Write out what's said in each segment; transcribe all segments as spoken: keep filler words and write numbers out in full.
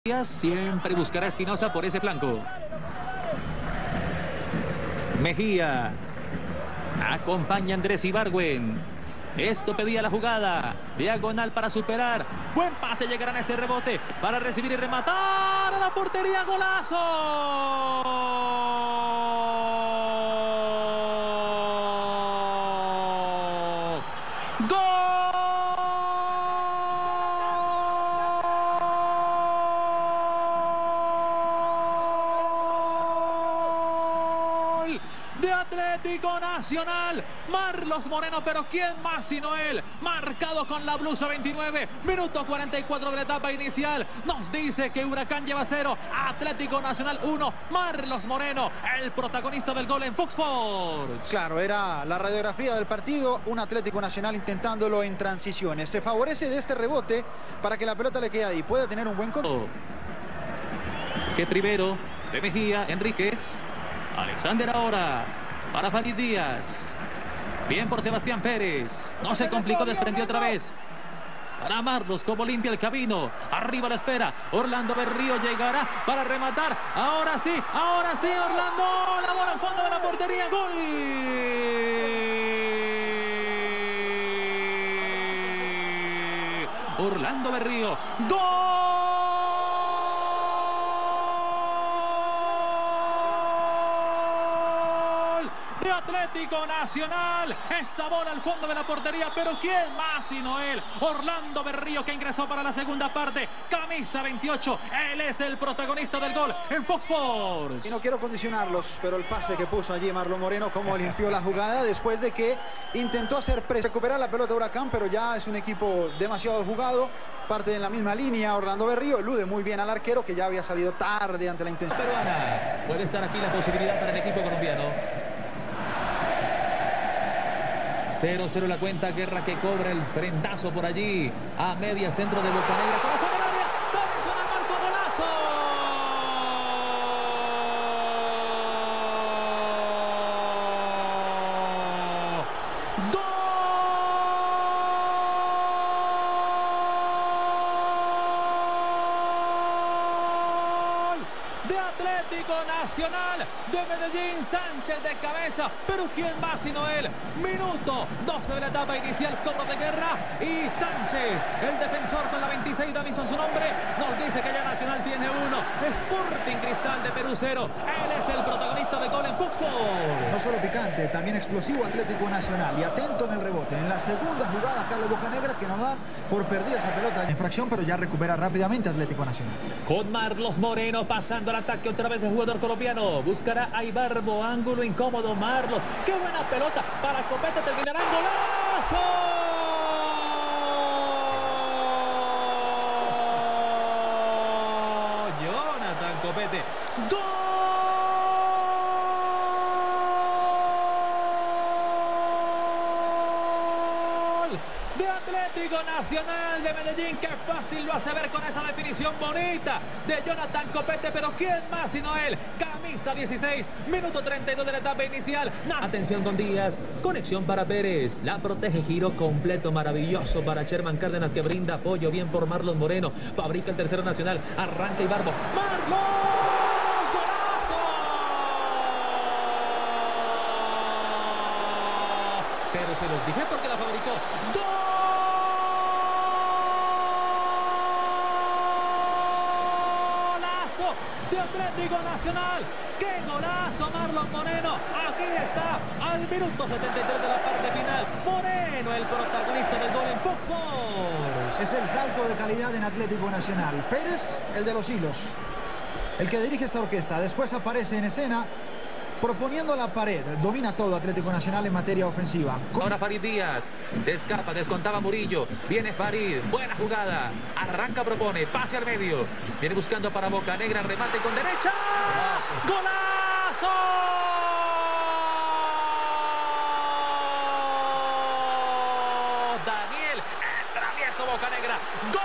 Siempre buscará Espinosa por ese flanco. Mejía. Acompaña a Andrés Ibargüen. Esto pedía la jugada. Diagonal para superar. Buen pase, llegarán a ese rebote para recibir y rematar a la portería. ¡Golazo! ¡Gol! De Atlético Nacional, Marlos Moreno, pero ¿quién más sino él? Marcado con la blusa veintinueve, minuto cuarenta y cuatro de la etapa inicial. Nos dice que Huracán lleva cero, Atlético Nacional uno. Marlos Moreno, el protagonista del gol en Fox Sports. Claro, era la radiografía del partido, un Atlético Nacional intentándolo en transiciones. Se favorece de este rebote para que la pelota le quede ahí, puede tener un buen control. Que primero, de Mejía, Enríquez. Alexander ahora, para Farid Díaz. Bien por Sebastián Pérez. No se complicó, desprendió otra vez. Para Marlos, como limpia el camino. Arriba la espera. Orlando Berrío llegará para rematar. Ahora sí, ahora sí, Orlando. La bola al fondo de la portería. ¡Gol! Orlando Berrío. ¡Gol! De Atlético Nacional, esa bola al fondo de la portería, pero ¿quién más sino él? Orlando Berrío, que ingresó para la segunda parte, camisa veintiocho, él es el protagonista del gol en Fox Sports. Y no quiero condicionarlos, pero el pase que puso allí Marlon Moreno, cómo limpió la jugada después de que intentó hacer presión, recuperar la pelota de Huracán, pero ya es un equipo demasiado jugado, parte en la misma línea. Orlando Berrío elude muy bien al arquero, que ya había salido tarde ante la intención peruana. Puede estar aquí la posibilidad para el equipo colombiano. cero cero la cuenta, Guerra que cobra el frentazo por allí a media centro de Bocanegra. Corazón del área, Davinson al marco, golazo. Gol de Atlético Nacional, de Medellín, Sánchez de cabeza, pero ¿quién más sino él? Minuto doce de la etapa inicial, cobro de Guerra y Sánchez, el defensor con la veintiséis, Davinson su nombre, nos dice que ya Nacional tiene uno. Sporting Cristal de Perú cero, él es el protagonista de gol en Fox Sports. No solo picante, también explosivo Atlético Nacional, y atento en el rebote. En la segunda jugada, Carlos Bocanegra, que nos da por perdida esa pelota en fracción, pero ya recupera rápidamente Atlético Nacional. Con Marlos Moreno pasando al ataque otra vez el jugador colombiano, buscará a Ibarbo, ángulo incómodo, Marlos, qué buena pelota para Copete, terminará en golazo. Jonathan Copete, gol de Atlético Nacional de Medellín. Qué fácil lo hace ver con esa definición bonita de Jonathan Copete, pero ¿quién más sino él? Camisa dieciséis, minuto treinta y dos de la etapa inicial. Atención con Díaz, conexión para Pérez, la protege, giro completo, maravilloso para Sherman Cárdenas, que brinda apoyo, bien por Marlon Moreno, fabrica el tercero Nacional, arranca Ibarbo, Marlon. Pero se los dije porque la fabricó. ¡Golazo de Atlético Nacional! ¡Qué golazo, Marlon Moreno! Aquí está, al minuto setenta y tres de la parte final. Moreno, el protagonista del gol en Fox Sports. Es el salto de calidad en Atlético Nacional. Pérez, el de los hilos, el que dirige esta orquesta. Después aparece en escena proponiendo la pared, domina todo Atlético Nacional en materia ofensiva. Ahora Farid Díaz, se escapa, descontaba Murillo, viene Farid, buena jugada, arranca, propone, pase al medio, viene buscando para Bocanegra, remate con derecha, ¡golazo! Daniel, el travieso Bocanegra, ¡gol!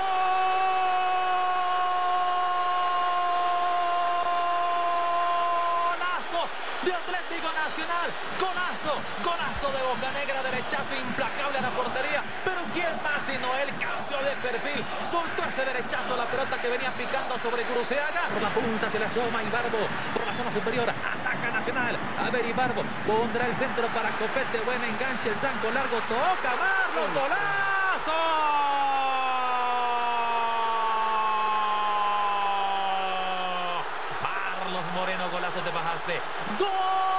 de Atlético Nacional. Golazo, golazo de Bocanegra, derechazo implacable a la portería. Pero quién más sino él, cambió de perfil, soltó ese derechazo, la pelota que venía picando sobre Guruseaga. Por la punta se le asoma Ibarbo, por la zona superior, ataca Nacional. A ver, Ibarbo pondrá el centro para Copete, buen enganche, el zanco largo, toca Marlos, golazo. Marlos Moreno, golazo, te bajaste. ¡Gol!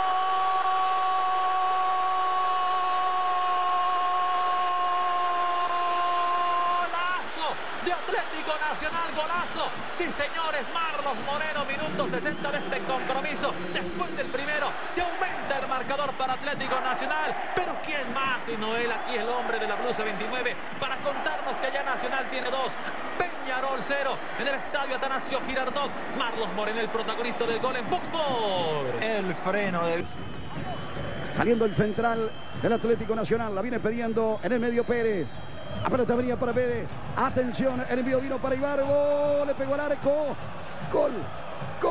De Atlético Nacional, golazo. Sí, señores, Marlos Moreno, minuto sesenta de este compromiso. Después del primero, se aumenta el marcador para Atlético Nacional. Pero ¿quién más sino él? Aquí el hombre de la blusa veintinueve para contarnos que ya Nacional tiene dos. Peñarol cero en el estadio Atanasio Girardot. Marlos Moreno, el protagonista del gol en Fox Sports. El freno de... Saliendo el central del Atlético Nacional, la viene pidiendo en el medio Pérez. La pelota venía para Pérez. Atención, el envío vino para Ibarbo. Le pegó al arco. Gol. Gol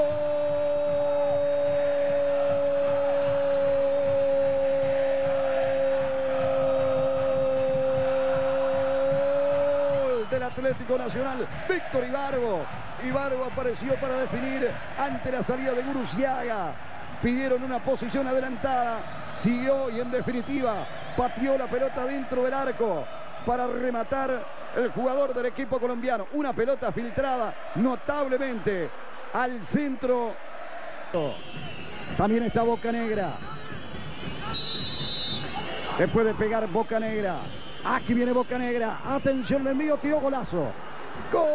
del Atlético Nacional. Víctor Ibarbo. Ibarbo apareció para definir ante la salida de Guruseaga. Pidieron una posición adelantada. Siguió y en definitiva pateó la pelota dentro del arco para rematar el jugador del equipo colombiano. Una pelota filtrada notablemente al centro. También está Bocanegra. Después de pegar Bocanegra. Aquí viene Bocanegra. Atención, el envío, tiró golazo. ¡Gol!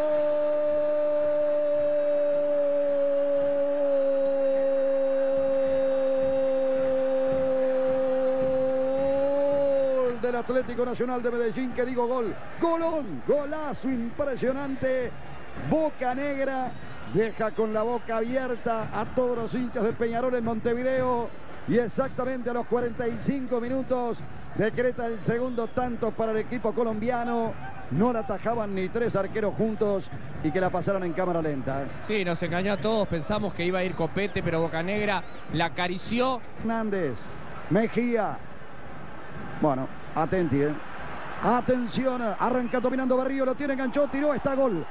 Del Atlético Nacional de Medellín, que digo gol, golón, golazo impresionante. Bocanegra deja con la boca abierta a todos los hinchas de Peñarol en Montevideo, y exactamente a los cuarenta y cinco minutos decreta el segundo tanto para el equipo colombiano. No la atajaban ni tres arqueros juntos y que la pasaron en cámara lenta. Sí, nos engañó a todos, pensamos que iba a ir Copete, pero Bocanegra la acarició. Hernández, Mejía. Bueno, atenti, ¿eh? Atención, arranca dominando Berrío, lo tiene, enganchó, tiró, está gol.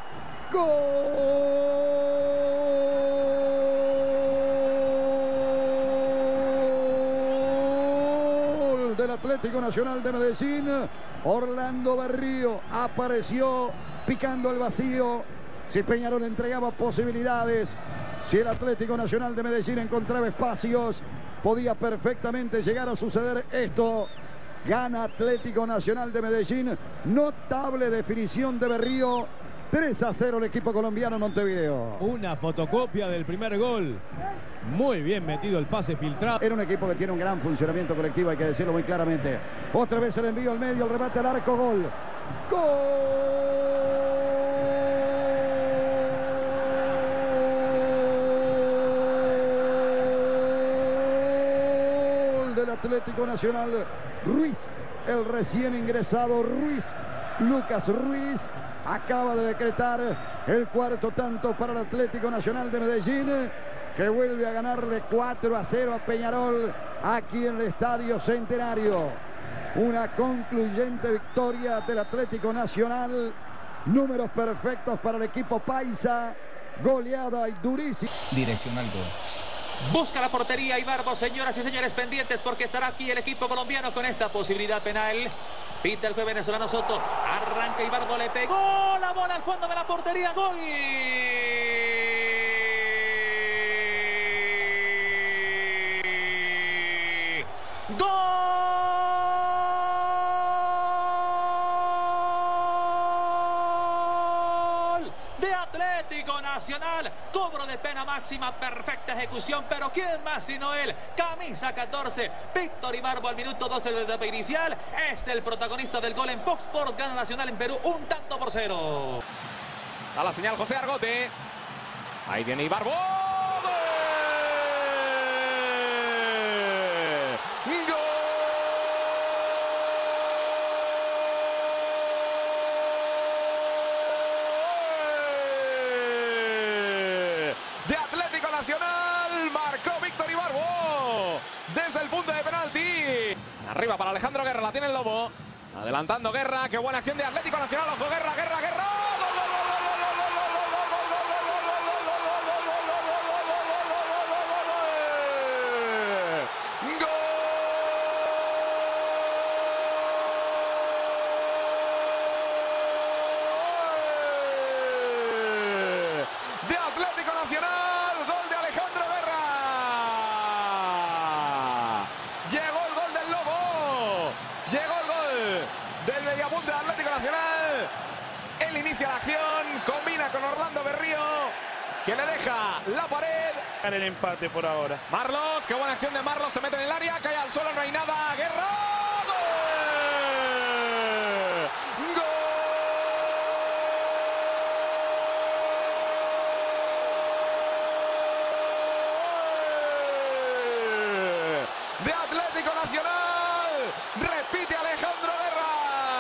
Gol del Atlético Nacional de Medellín. Orlando Berrío apareció picando el vacío. Si Peñarol entregaba posibilidades, si el Atlético Nacional de Medellín encontraba espacios, podía perfectamente llegar a suceder esto. Gana Atlético Nacional de Medellín. Notable definición de Berrío. tres a cero el equipo colombiano en Montevideo. Una fotocopia del primer gol. Muy bien metido el pase filtrado. Era un equipo que tiene un gran funcionamiento colectivo, hay que decirlo muy claramente. Otra vez el envío al medio, el remate al arco, gol. Gol del Atlético Nacional. Ruiz, el recién ingresado Ruiz, Lucas Ruiz, acaba de decretar el cuarto tanto para el Atlético Nacional de Medellín, que vuelve a ganarle cuatro a cero a Peñarol aquí en el Estadio Centenario. Una concluyente victoria del Atlético Nacional. Números perfectos para el equipo paisa. Goleada y durísima. Dirección al gol. Busca la portería Ibarbo, señoras y señores, pendientes porque estará aquí el equipo colombiano con esta posibilidad penal. Pita el juez venezolano Soto. Arranca Ibarbo, le pegó la bola al fondo de la portería. Gol. Gol de Atlético Nacional. Cobro de pena máxima, perfecta ejecución, pero ¿quién más sino él? Camisa catorce, Víctor Ibarbo al minuto doce de la etapa inicial. Es el protagonista del gol en Fox Sports. Gana Nacional en Perú un tanto por cero. Da la señal José Argote. Ahí viene Ibarbo. De Atlético Nacional, marcó Víctor Ibarbo. punto de penalti. Arriba para Alejandro Guerra, la tiene el Lobo. Adelantando Guerra, qué buena acción de Atlético Nacional. Ojo, Guerra, Guerra, Guerra. De Atlético Nacional, gol de Alejandro Guerra. Llegó el gol del Lobo. Llegó el gol del mediapunta de Atlético Nacional. Él inicia la acción, combina con Orlando Berrío, que le deja la pared. En el empate por ahora. Marlos, qué buena acción de Marlos, se mete en el área, cae al suelo, no hay nada. Guerra. ¡Gol! ¡Gol! De Atlético Nacional, repite Alejandro Guerra.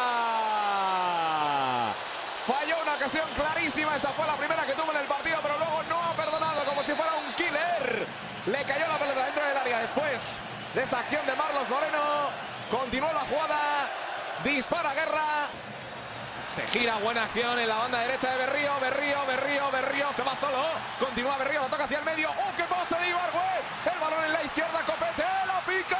Falló una ocasión clarísima, esa fue la primera que tuvo en el partido, pero luego no ha perdonado, como si fuera un killer. Le cayó la pelota dentro del área después de esa acción de Marlos Moreno. Continuó la jugada, dispara Guerra. Se gira, buena acción en la banda derecha de Berrío, Berrío, Berrío, Berrío, se va solo. Continúa Berrío, la toca hacia el medio. ¡Oh, qué pase de Ibargüen! El balón en la izquierda, Copete, la pica.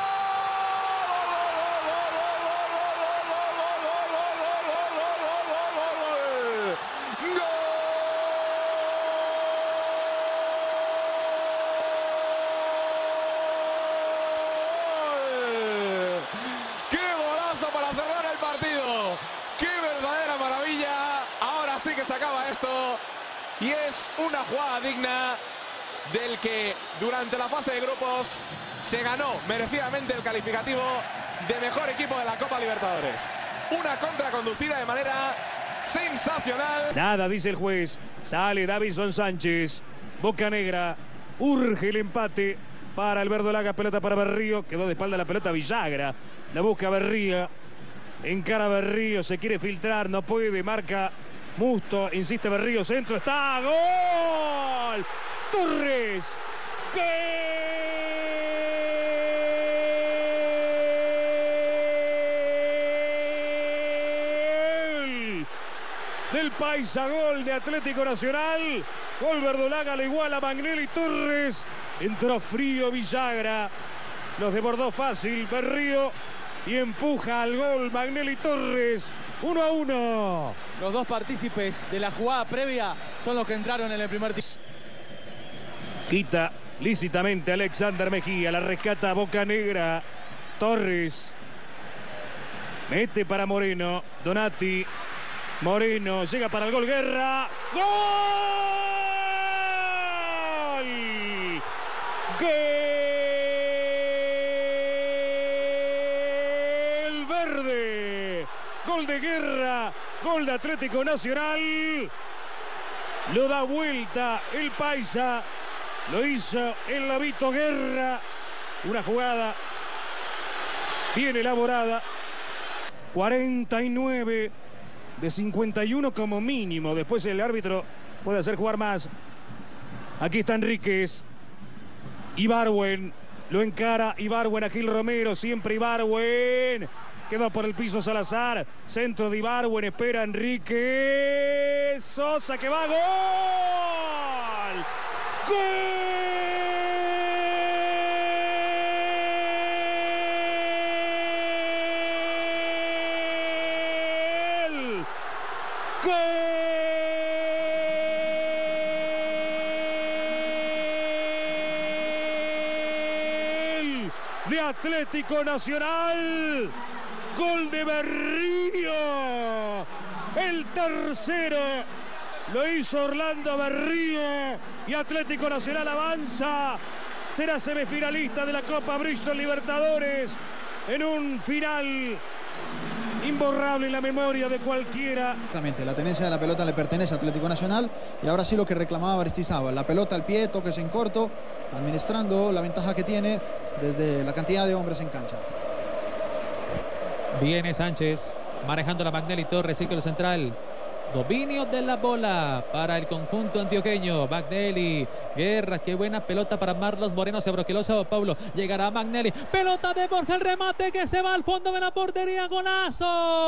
¡Qué golazo para cerrar el partido! ¡Qué verdadera maravilla! Ahora sí que se acaba esto. Y es una jugada digna del que durante la fase de grupos se ganó merecidamente el calificativo de mejor equipo de la Copa Libertadores. Una contra conducida de manera sensacional. Nada, dice el juez. Sale Davison Sánchez. Bocanegra. Urge el empate para el verdolaga. Pelota para Berrío. Quedó de espalda la pelota Villagra. La busca Berrío. Encara Berrío. Se quiere filtrar. No puede. Marca Musto. Insiste Berrío. Centro. Está. ¡Gol! Torres. ¡Gol! Del Paisa, gol de Atlético Nacional. Gol verdolaga, le iguala a Magnelli Torres. Entró frío Villagra. Los desbordó fácil Berrío. Y empuja al gol Magnelli Torres. uno a uno. Los dos partícipes de la jugada previa son los que entraron en el primer tiempo. Quita lícitamente Alexander Mejía. La rescata Bocanegra. Torres. Mete para Moreno. Donati. Moreno. Llega para el gol. Guerra. ¡Gol! ¡Gol! Verde. Gol de Guerra. Gol de Atlético Nacional. Lo da vuelta el Paisa. Lo hizo el Lobito Guerra. Una jugada bien elaborada. cuarenta y nueve de cincuenta y uno como mínimo. Después el árbitro puede hacer jugar más. Aquí está Enríquez. Ibargüen. Lo encara Ibargüen a Gil Romero. Siempre Ibargüen. Quedó por el piso Salazar. Centro de Ibargüen. Espera Enríquez. Sosa que va. ¡Gol! ¡Gol! ¡Gol! De Atlético Nacional. Gol de Berrío. El tercero lo hizo Orlando Berrío. Y Atlético Nacional avanza. Será semifinalista de la Copa Bristol Libertadores. En un final imborrable en la memoria de cualquiera. Exactamente, la tenencia de la pelota le pertenece a Atlético Nacional. Y ahora sí lo que reclamaba Aristizábal. La pelota al pie, toques en corto, administrando la ventaja que tiene desde la cantidad de hombres en cancha. Viene Sánchez manejando la Magnelli Torres, círculo central. Dominio de la bola para el conjunto antioqueño. Magnelli, Guerra, qué buena pelota para Marlos Moreno. Se bloqueó Sao Paulo. Llegará Magnelli. Pelota de Borja, el remate que se va al fondo de la portería. ¡Golazo!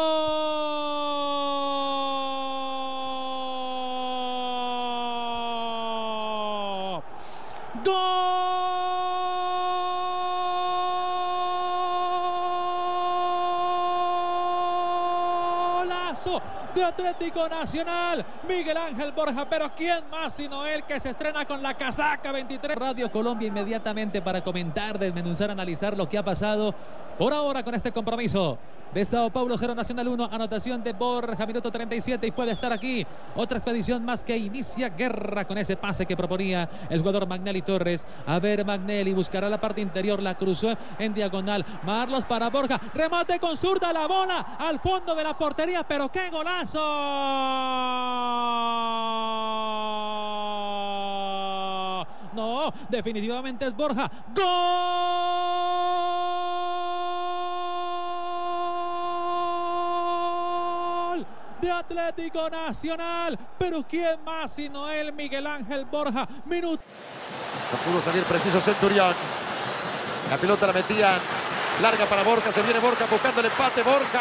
¡Golazo de Atlético Nacional! Miguel Ángel Borja, pero ¿quién más sino él, que se estrena con la casaca veintitrés? Radio Colombia inmediatamente para comentar, desmenuzar, analizar lo que ha pasado por ahora con este compromiso de Sao Paulo cero Nacional uno. Anotación de Borja, minuto treinta y siete, y puede estar aquí otra expedición más que inicia. Guerra con ese pase que proponía el jugador Magnelli Torres. A ver, Magnelli buscará la parte interior, la cruzó en diagonal. Marlos para Borja, remate con zurda, la bola al fondo de la portería, pero ¡qué golazo! No, definitivamente es Borja. ¡Gol de Atlético Nacional! Pero ¿quién más sino él, Miguel Ángel Borja? Minuto. No pudo salir preciso Centurión. La pelota la metían larga para Borja. Se viene Borja buscando el empate. Borja.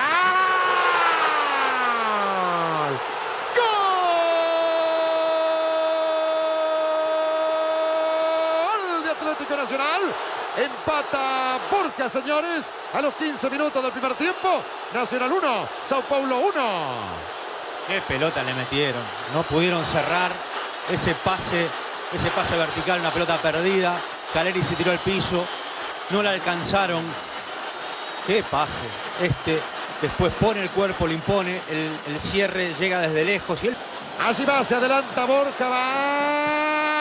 ¡Gol! De Atlético Nacional. Empata Borja, señores, a los quince minutos del primer tiempo. Nacional uno, Sao Paulo uno. Qué pelota le metieron. No pudieron cerrar ese pase, ese pase vertical, una pelota perdida. Caleri se tiró al piso, no la alcanzaron. Qué pase. Este después pone el cuerpo, le impone, el, el cierre llega desde lejos. Y él... Así va, se adelanta Borja, va.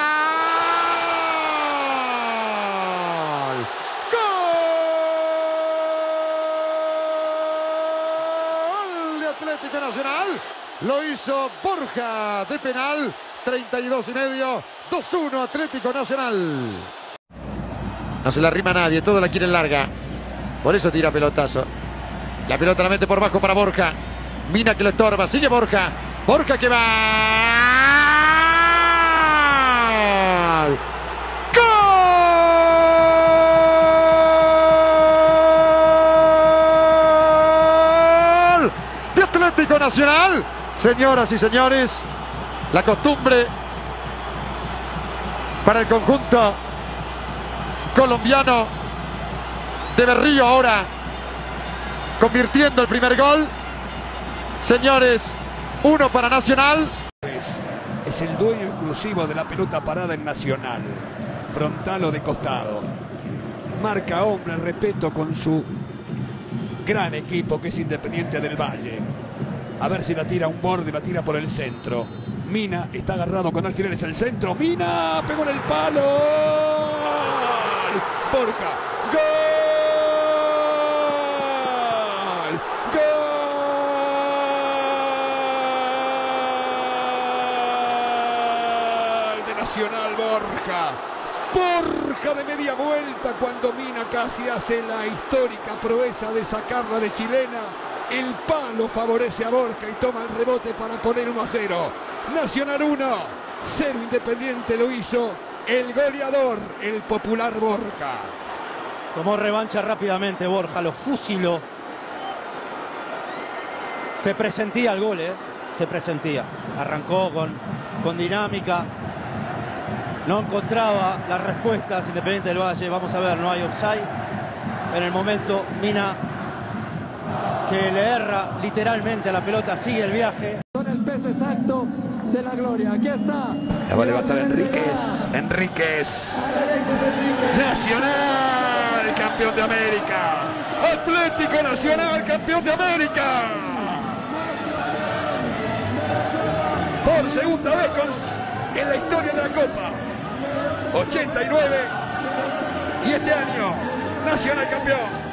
Atlético Nacional, lo hizo Borja de penal, treinta y dos y medio, dos uno Atlético Nacional. No se la arrima a nadie, todo la quiere larga, por eso tira pelotazo. La pelota la mete por bajo para Borja, Mina que lo estorba, sigue Borja, Borja que va. Atlético Nacional, señoras y señores, la costumbre para el conjunto colombiano de Berrío ahora convirtiendo el primer gol. Señores, uno para Nacional. Es el dueño exclusivo de la pelota parada en Nacional, frontal o de costado. Marca hombre, respeto con su gran equipo que es Independiente del Valle. A ver si la tira a un borde, la tira por el centro. Mina está agarrado con alfileres el centro. Mina pegó en el palo. Borja. ¡Gol! ¡Gol! De Nacional, Borja. Borja de media vuelta cuando Mina casi hace la histórica proeza de sacarla de chilena. El palo favorece a Borja y toma el rebote para poner uno a cero. Nacional uno, cero Independiente, lo hizo el goleador, el popular Borja. Tomó revancha rápidamente Borja, lo fusiló. Se presentía el gol, ¿eh? Se presentía. Arrancó con, con dinámica. No encontraba las respuestas Independiente del Valle. Vamos a ver, no hay offside. En el momento, Mina, que le erra literalmente a la pelota, sigue el viaje. Con el peso exacto de la gloria. Aquí está. La va a levantar Enríquez. Enríquez. Nacional, campeón de América. Atlético Nacional, campeón de América. Por segunda vez con, en la historia de la Copa. ochenta y nueve. Y este año, Nacional campeón.